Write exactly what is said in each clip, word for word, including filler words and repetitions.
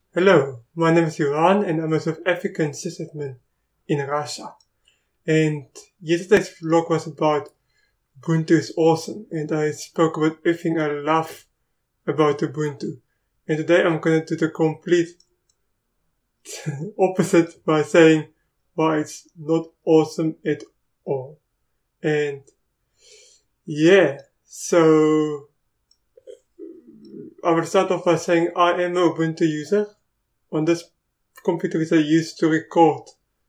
Hello, my name is Iran and I'm a South African sysadmin in Russia. And yesterday's vlog was about Ubuntu is awesome, and I spoke about everything I love about Ubuntu. And today I'm going to do the complete opposite by saying why it's not awesome at all. And yeah, so I will start off by saying I am an Ubuntu user. On this computer which I used to record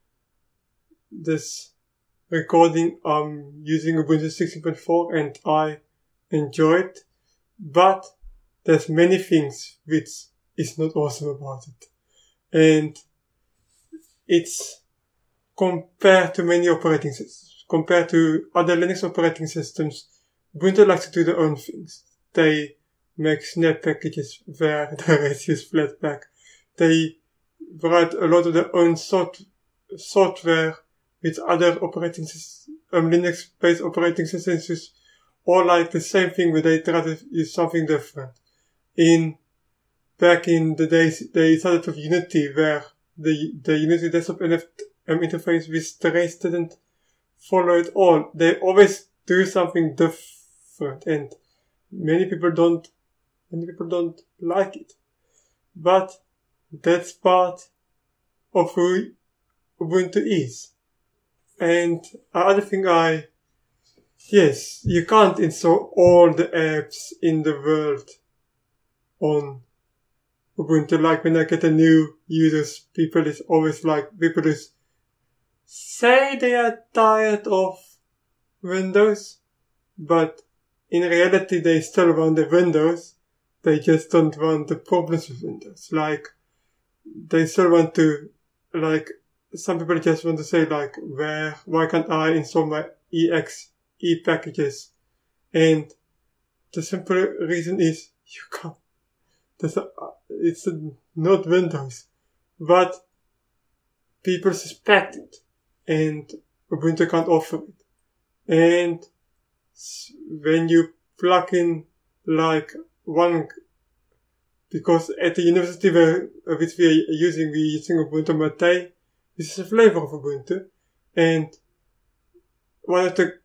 this recording, I'm using Ubuntu sixteen point four and I enjoy it. But there's many things which is not awesome about it. And it's compared to many operating systems, compared to other Linux operating systems, Ubuntu likes to do their own things. They make snap packages where the rest use Flatpak. They write a lot of their own sort, software with other operating systems, um, Linux-based operating systems, use all like the same thing, but they try to use something different. In back in the days, they started with Unity, where the the Unity desktop um, interface with the rest didn't follow it all. They always do something different, and many people don't, many people don't like it. But that's part of who Ubuntu is. And another thing I, yes, you can't install all the apps in the world on Ubuntu. Like when I get a new users, people is always like, people is say they are tired of Windows, but in reality they still run the Windows. They just don't want the problems with Windows. Like, they still want to, like, some people just want to say, like, where, why can't I install my E X E packages? And the simple reason is, you can't. That's a, it's a, not Windows. But people suspect it. And Ubuntu can't offer it. And when you plug in, like, one, because at the university where, which we are using, we're using Ubuntu Mate, which is a flavor of Ubuntu, and one of the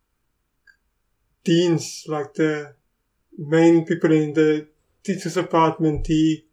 deans, like the main people in the teacher's apartment, he,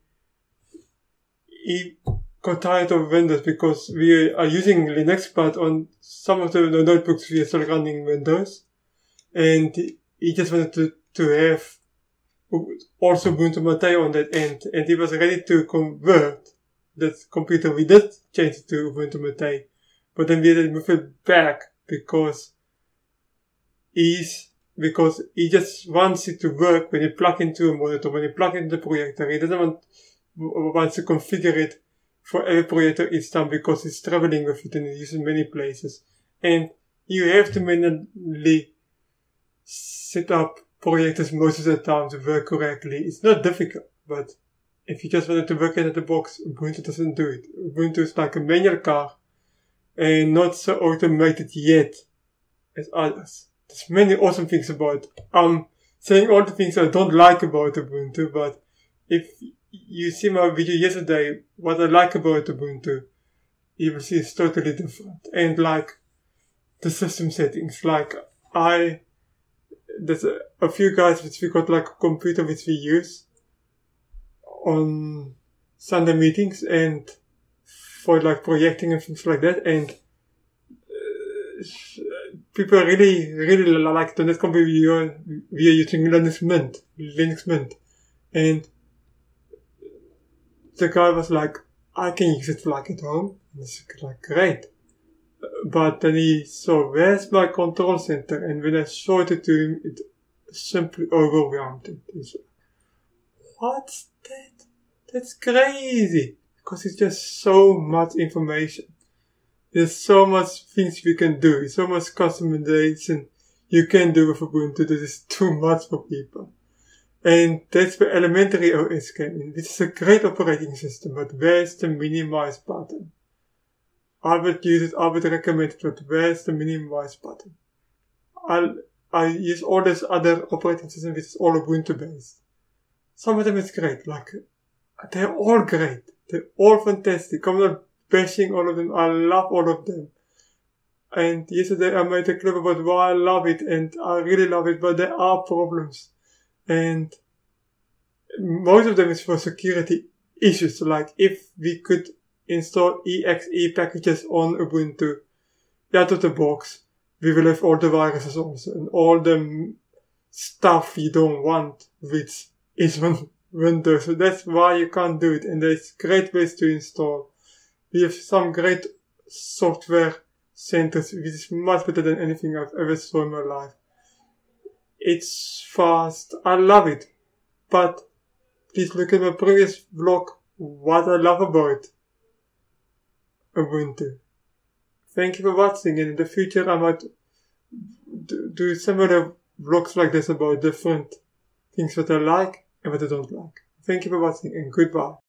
he got tired of Windows because we are using Linux, but on some of the, the notebooks we are still running Windows, and he just wanted to, to have also Ubuntu Mate on that end, and he was ready to convert that computer. We did change it to Ubuntu Mate, but then we had to move it back because he's, because he just wants it to work when you plug into a monitor, when you plug into the projector. He doesn't want, wants to configure it for every projector each time because he's traveling with it and he uses it in many places. And you have to manually set up projectors most of the time to work correctly. It's not difficult, but if you just want it to work out of the box, Ubuntu doesn't do it. Ubuntu is like a manual car and not so automated yet as others. There's many awesome things about it. I'm saying all the things I don't like about Ubuntu, but if you see my video yesterday, what I like about Ubuntu, you will see it's totally different. And like the system settings, like I, there's a, a few guys which we got like a computer which we use on Sunday meetings and for like projecting and things like that, and uh, people really, really like the net computer we are, we are using Linux Mint, Linux Mint, and the guy was like, I can use it like at home, and it's like great. But then he saw, where's my control center? And when I showed it to him, it simply overwhelmed him. He's like, what's that? That's crazy. Because it's just so much information. There's so much things we can do. So much customization you can do with Ubuntu that is too much for people. And that's where Elementary O S came in, which is a great operating system, but where's the minimize button? I would use it, I would recommend it, but where's the minimize button? I'll, I use all these other operating systems which is all Ubuntu based. Some of them is great, like they're all great. They're all fantastic. I'm not bashing all of them. I love all of them. And yesterday I made a clip about why I love it, and I really love it, but there are problems. And most of them is for security issues. Like if we could install E X E packages on Ubuntu out of the box, we will have all the viruses also and all the stuff you don't want, which is on Windows. So that's why you can't do it. And there's great ways to install. We have some great software centers, which is much better than anything I've ever saw in my life. It's fast. I love it. But please look at my previous vlog, what I love about Ubuntu. Thank you for watching, and in the future I might do similar vlogs like this about different things that I like and what I don't like. Thank you for watching, and goodbye.